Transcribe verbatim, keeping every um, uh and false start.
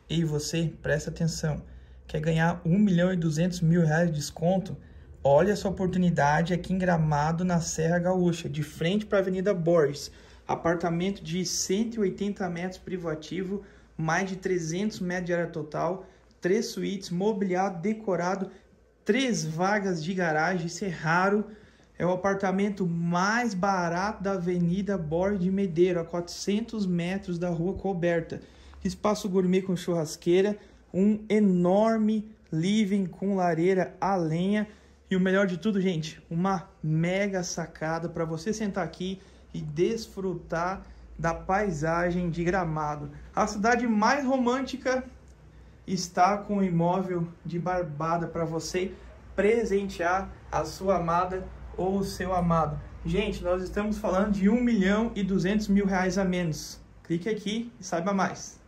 Ei, você, presta atenção. Quer ganhar um milhão e duzentos mil reais de desconto? Olha essa oportunidade aqui em Gramado, na Serra Gaúcha, de frente para a Avenida Borges. Apartamento de cento e oitenta metros privativo, mais de trezentos metros de área total, três suítes, mobiliado, decorado, três vagas de garagem. Isso é raro. É o apartamento mais barato da Avenida Borges de Medeiros, a quatrocentos metros da Rua Coberta. Espaço gourmet com churrasqueira, um enorme living com lareira a lenha e o melhor de tudo, gente, uma mega sacada para você sentar aqui e desfrutar da paisagem de Gramado. A cidade mais romântica está com um imóvel de Barbada para você presentear a sua amada ou o seu amado. Gente, nós estamos falando de um milhão e duzentos mil reais a menos. Clique aqui e saiba mais.